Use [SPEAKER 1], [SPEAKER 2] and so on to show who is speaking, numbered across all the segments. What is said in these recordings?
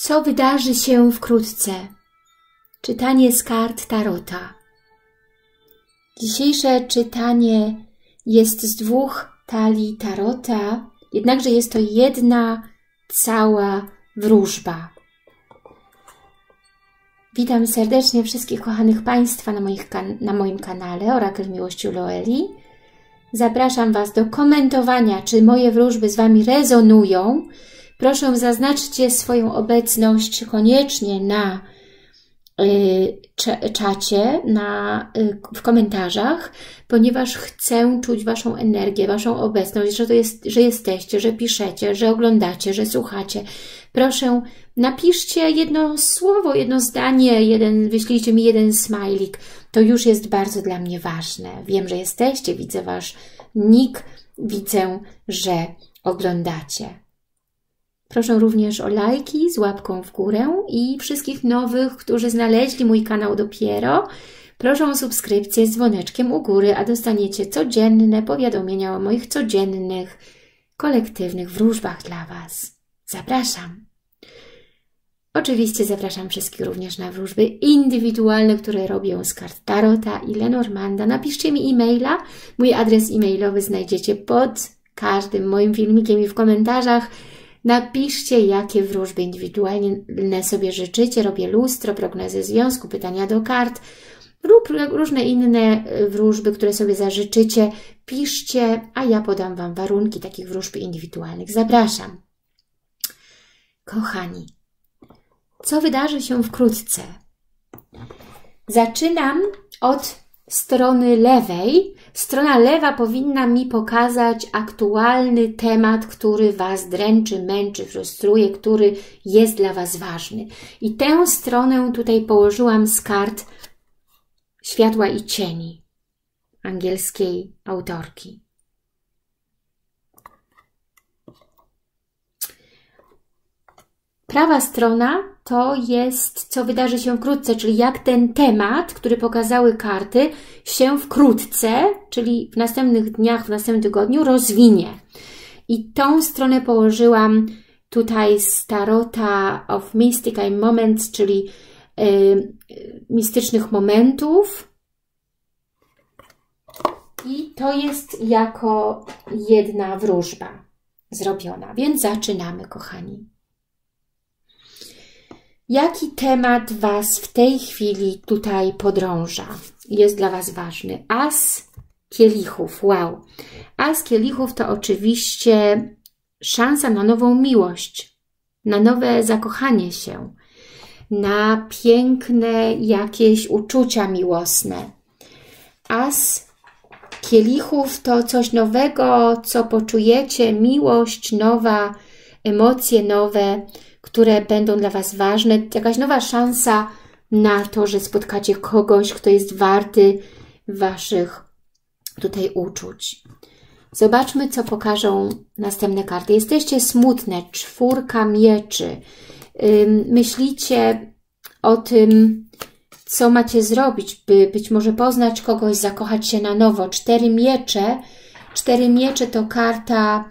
[SPEAKER 1] Co wydarzy się wkrótce? Czytanie z kart Tarota. Dzisiejsze czytanie jest z 2 talii Tarota, jednakże jest to jedna cała wróżba. Witam serdecznie wszystkich kochanych Państwa na moim kanale Orakel Miłości Loeli. Zapraszam Was do komentowania, czy moje wróżby z Wami rezonują. Proszę, zaznaczcie swoją obecność koniecznie na czacie, w komentarzach, ponieważ chcę czuć Waszą energię, Waszą obecność, że jesteście, że piszecie, że oglądacie, że słuchacie. Proszę, napiszcie jedno słowo, jedno zdanie, wyślijcie mi jeden smajlik. To już jest bardzo dla mnie ważne. Wiem, że jesteście, widzę Wasz nick, widzę, że oglądacie. Proszę również o lajki z łapką w górę i wszystkich nowych, którzy znaleźli mój kanał dopiero, proszę o subskrypcję z dzwoneczkiem u góry, a dostaniecie codzienne powiadomienia o moich codziennych, kolektywnych wróżbach dla Was. Zapraszam. Oczywiście zapraszam wszystkich również na wróżby indywidualne, które robię z kart Tarota i Lenormanda. Napiszcie mi e-maila. Mój adres e-mailowy znajdziecie pod każdym moim filmikiem i w komentarzach. Napiszcie, jakie wróżby indywidualne sobie życzycie. Robię lustro, prognozy związku, pytania do kart lub różne inne wróżby, które sobie zażyczycie. Piszcie, a ja podam Wam warunki takich wróżb indywidualnych. Zapraszam. Kochani, co wydarzy się wkrótce? Zaczynam od strony lewej. Strona lewa powinna mi pokazać aktualny temat, który Was dręczy, męczy, frustruje, który jest dla Was ważny. I tę stronę tutaj położyłam z kart Światła i Cieni angielskiej autorki. Prawa strona to jest, co wydarzy się wkrótce, czyli jak ten temat, który pokazały karty, się wkrótce, czyli w następnych dniach, w następnym tygodniu rozwinie. I tą stronę położyłam tutaj z Tarota of Mystical Moments, czyli mistycznych momentów. I to jest jako jedna wróżba zrobiona. Więc zaczynamy, kochani. Jaki temat Was w tej chwili tutaj podrąża? Jest dla Was ważny. As kielichów. Wow. As kielichów to oczywiście szansa na nową miłość, na nowe zakochanie się, na piękne jakieś uczucia miłosne. As kielichów to coś nowego, co poczujecie, miłość nowa, emocje nowe, które będą dla Was ważne, jakaś nowa szansa na to, że spotkacie kogoś, kto jest warty Waszych tutaj uczuć. Zobaczmy, co pokażą następne karty. Jesteście smutne, 4 mieczy. Myślicie o tym, co macie zrobić, by być może poznać kogoś, zakochać się na nowo. 4 miecze. 4 miecze to karta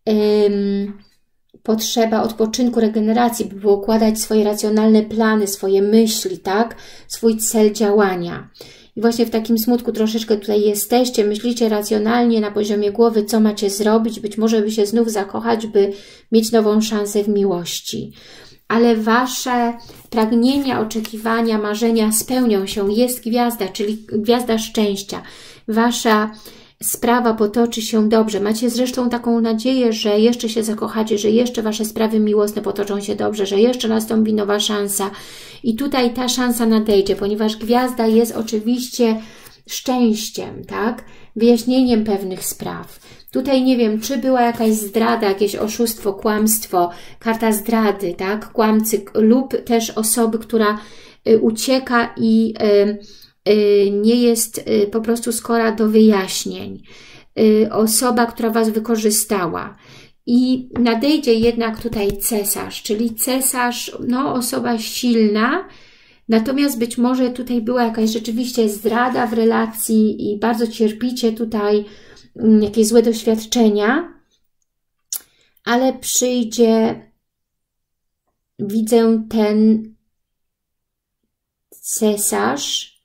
[SPEAKER 1] potrzeba odpoczynku, regeneracji, by poukładać swoje racjonalne plany, swoje myśli, tak? Swój cel działania. I właśnie w takim smutku troszeczkę tutaj jesteście, myślicie racjonalnie na poziomie głowy, co macie zrobić, być może by się znów zakochać, by mieć nową szansę w miłości. Ale Wasze pragnienia, oczekiwania, marzenia spełnią się. Jest gwiazda, czyli gwiazda szczęścia. Wasza sprawa potoczy się dobrze. Macie zresztą taką nadzieję, że jeszcze się zakochacie, że jeszcze Wasze sprawy miłosne potoczą się dobrze, że jeszcze nastąpi nowa szansa. I tutaj ta szansa nadejdzie, ponieważ gwiazda jest oczywiście szczęściem, tak? Wyjaśnieniem pewnych spraw. Tutaj nie wiem, czy była jakaś zdrada, jakieś oszustwo, kłamstwo, karta zdrady, tak? Kłamcy lub też osoby, która ucieka i nie jest po prostu skora do wyjaśnień. Osoba, która Was wykorzystała. I nadejdzie jednak tutaj cesarz, czyli cesarz, no osoba silna, natomiast być może tutaj była jakaś rzeczywiście zdrada w relacji i bardzo cierpicie tutaj jakieś złe doświadczenia, ale przyjdzie widzę ten cesarz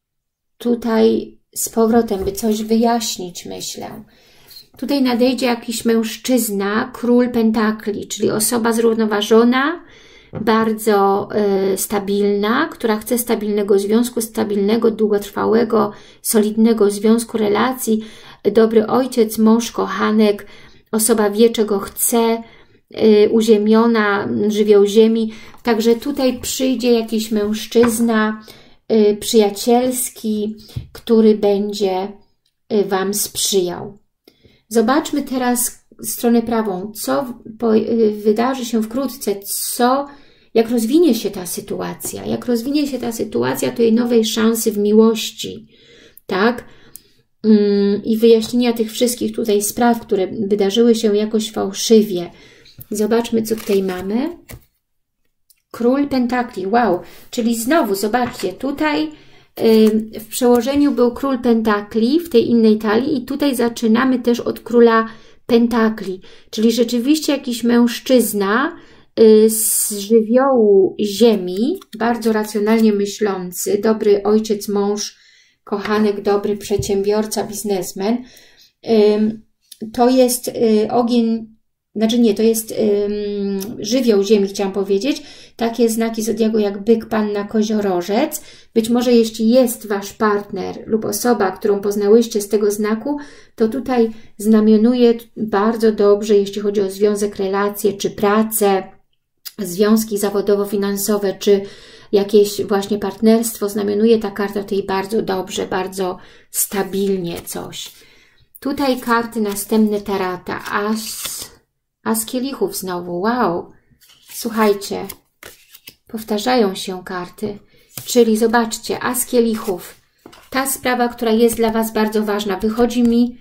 [SPEAKER 1] tutaj z powrotem, by coś wyjaśnić, myślę. Tutaj nadejdzie jakiś mężczyzna, król pentakli, czyli osoba zrównoważona, bardzo stabilna, która chce stabilnego związku, stabilnego, długotrwałego, solidnego związku, relacji, dobry ojciec, mąż, kochanek, osoba wie, czego chce, uziemiona, żywioł ziemi. Także tutaj przyjdzie jakiś mężczyzna przyjacielski, który będzie Wam sprzyjał. Zobaczmy teraz stronę prawą, co wydarzy się wkrótce, jak rozwinie się ta sytuacja, tej nowej szansy w miłości, tak? I wyjaśnienia tych wszystkich tutaj spraw, które wydarzyły się jakoś fałszywie. Zobaczmy, co tutaj mamy. Król pentakli, wow, czyli znowu, zobaczcie, tutaj w przełożeniu był król pentakli w tej innej talii i tutaj zaczynamy też od króla pentakli, czyli rzeczywiście jakiś mężczyzna z żywiołu ziemi, bardzo racjonalnie myślący, dobry ojciec, mąż, kochanek, dobry przedsiębiorca, biznesmen. To jest ogień, znaczy nie, to jest żywioł ziemi, chciałam powiedzieć. Takie znaki zodiaku jak byk, panna, koziorożec. Być może jeśli jest Wasz partner lub osoba, którą poznałyście z tego znaku, to tutaj znamionuje bardzo dobrze, jeśli chodzi o związek, relacje, czy pracę, związki zawodowo-finansowe, czy jakieś właśnie partnerstwo. Znamionuje ta karta tutaj bardzo dobrze, bardzo stabilnie coś. Tutaj karty następne tarata. As kielichów znowu, wow. Słuchajcie, powtarzają się karty. Czyli zobaczcie, as kielichów. Ta sprawa, która jest dla Was bardzo ważna. Wychodzi mi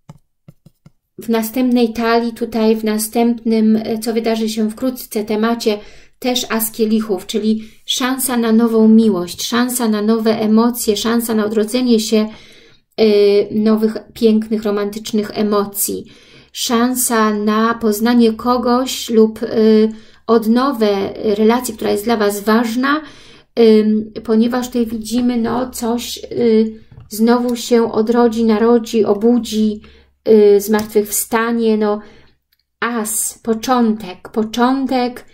[SPEAKER 1] w następnej talii, tutaj w następnym, co wydarzy się wkrótce, temacie też as kielichów, czyli szansa na nową miłość, szansa na nowe emocje, szansa na odrodzenie się nowych, pięknych, romantycznych emocji. Szansa na poznanie kogoś lub odnowę relacji, która jest dla Was ważna, ponieważ tutaj widzimy, no coś znowu się odrodzi, narodzi, obudzi, zmartwychwstanie, no as, początek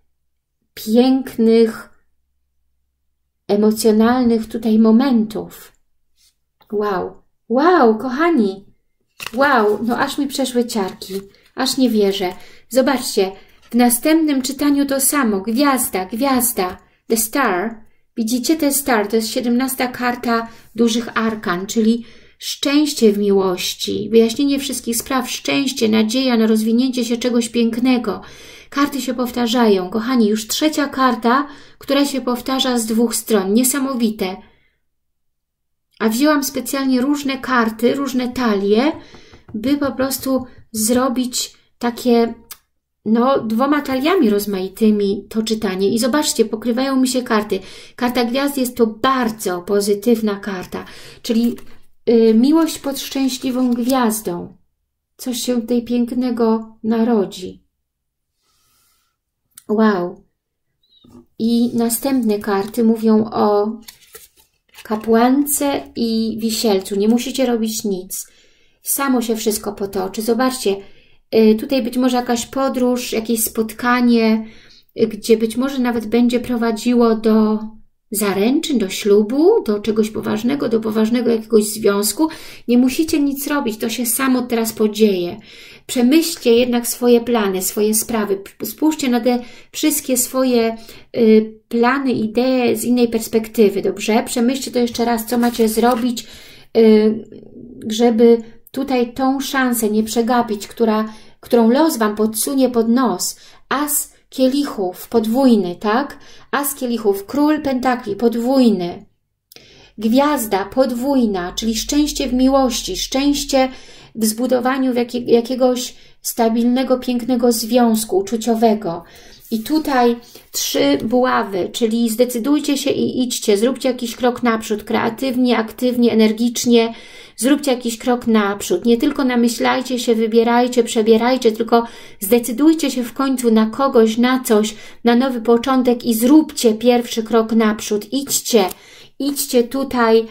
[SPEAKER 1] pięknych, emocjonalnych tutaj momentów. Wow, wow, kochani, wow, no aż mi przeszły ciarki, aż nie wierzę. Zobaczcie, w następnym czytaniu to samo, gwiazda, the star. Widzicie, ten star to jest 17 karta dużych arkan, czyli szczęście w miłości, wyjaśnienie wszystkich spraw, szczęście, nadzieja na rozwinięcie się czegoś pięknego. Karty się powtarzają. Kochani, już trzecia karta, która się powtarza z dwóch stron. Niesamowite. A wzięłam specjalnie różne karty, różne talie, by po prostu zrobić takie, no, dwoma taliami rozmaitymi to czytanie. I zobaczcie, pokrywają mi się karty. Karta gwiazd jest to bardzo pozytywna karta, czyli miłość pod szczęśliwą gwiazdą. Coś się tutaj pięknego narodzi. Wow. I następne karty mówią o kapłance i wisielcu. Nie musicie robić nic. Samo się wszystko potoczy. Zobaczcie, tutaj być może jakaś podróż, jakieś spotkanie, gdzie być może nawet będzie prowadziło do zaręczyn, do ślubu, do czegoś poważnego, do poważnego jakiegoś związku. Nie musicie nic robić, to się samo teraz podzieje. Przemyślcie jednak swoje plany, swoje sprawy. Spójrzcie na te wszystkie swoje plany, idee z innej perspektywy, dobrze? Przemyślcie to jeszcze raz, co macie zrobić, żeby tutaj tą szansę nie przegapić, którą los Wam podsunie pod nos. As kielichów, podwójny, tak? As kielichów, król pentakli, podwójny. Gwiazda, podwójna, czyli szczęście w miłości, szczęście w zbudowaniu jakiegoś stabilnego, pięknego związku uczuciowego. I tutaj 3 buławy, czyli zdecydujcie się i idźcie, zróbcie jakiś krok naprzód, kreatywnie, aktywnie, energicznie, zróbcie jakiś krok naprzód. Nie tylko namyślajcie się, wybierajcie, przebierajcie, tylko zdecydujcie się w końcu na kogoś, na coś, na nowy początek i zróbcie pierwszy krok naprzód. Idźcie tutaj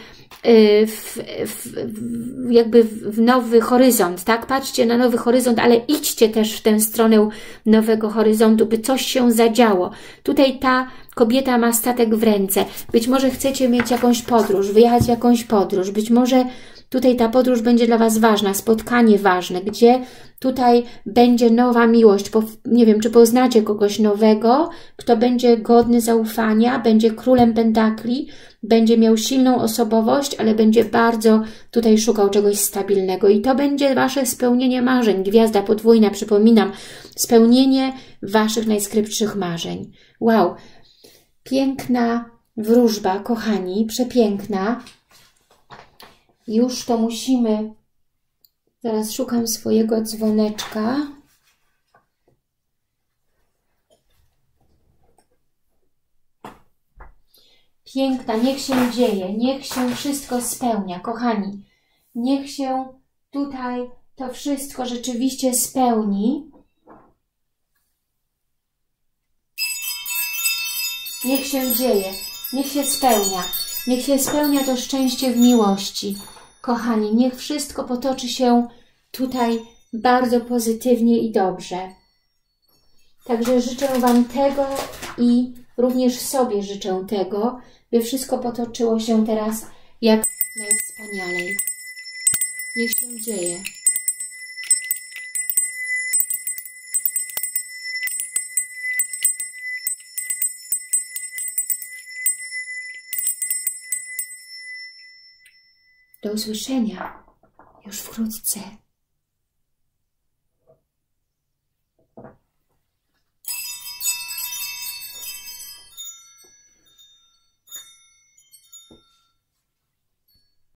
[SPEAKER 1] jakby w nowy horyzont, tak? Patrzcie na nowy horyzont, ale idźcie też w tę stronę nowego horyzontu, by coś się zadziało. Tutaj ta kobieta ma statek w ręce. Być może chcecie mieć jakąś podróż, wyjechać w jakąś podróż. Być może tutaj ta podróż będzie dla Was ważna, spotkanie ważne, gdzie tutaj będzie nowa miłość. Nie wiem, czy poznacie kogoś nowego, kto będzie godny zaufania, będzie królem pentakli, będzie miał silną osobowość, ale będzie bardzo tutaj szukał czegoś stabilnego. I to będzie Wasze spełnienie marzeń. Gwiazda podwójna, przypominam, spełnienie Waszych najskrypszych marzeń. Wow, piękna wróżba, kochani, przepiękna. Już to musimy... Zaraz szukam swojego dzwoneczka. Piękna, niech się dzieje, niech się wszystko spełnia, kochani. Niech się tutaj to wszystko rzeczywiście spełni. Niech się dzieje, niech się spełnia. Niech się spełnia to szczęście w miłości. Kochani, niech wszystko potoczy się tutaj bardzo pozytywnie i dobrze. Także życzę Wam tego i również sobie życzę tego, by wszystko potoczyło się teraz jak najwspanialej. Niech się dzieje. Do usłyszenia już wkrótce.